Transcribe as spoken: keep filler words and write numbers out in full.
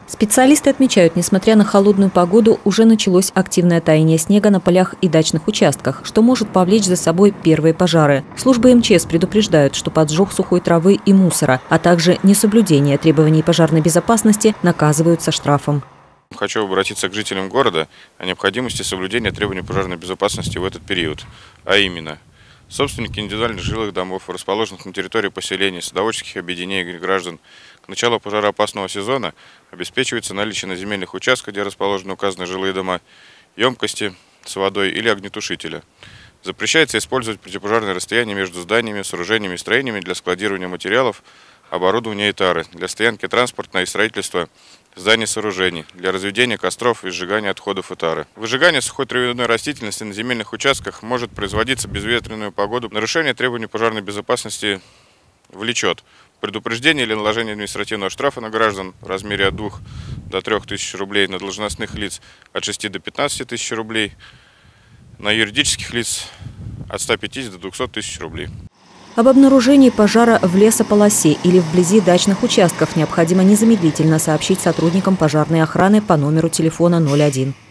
Специалисты отмечают, несмотря на холодную погоду, уже началось активное таяние снега на полях и дачных участках, что может повлечь за собой первые пожары. Службы эм че эс предупреждают, что поджог сухой травы и мусора, а также несоблюдение требований пожарной безопасности наказываются штрафом. Хочу обратиться к жителям города о необходимости соблюдения требований пожарной безопасности в этот период, а именно собственники индивидуальных жилых домов, расположенных на территории поселений, садоводческих объединений граждан, к началу пожароопасного сезона обеспечивается наличие на земельных участках, где расположены указанные жилые дома, емкости с водой или огнетушителя. Запрещается использовать противопожарное расстояние между зданиями, сооружениями и строениями для складирования материалов, оборудования и тары, для стоянки транспорта и строительства зданий и сооружений, для разведения костров и сжигания отходов и тары. Выжигание сухой травяной растительности на земельных участках может производиться в безветренную погоду. Нарушение требований пожарной безопасности влечет предупреждение или наложение административного штрафа на граждан в размере от двух до трёх тысяч рублей, на должностных лиц от шести до пятнадцати тысяч рублей, на юридических лиц от ста пятидесяти до двухсот тысяч рублей. Об обнаружении пожара в лесополосе или вблизи дачных участков необходимо незамедлительно сообщить сотрудникам пожарной охраны по номеру телефона ноль один.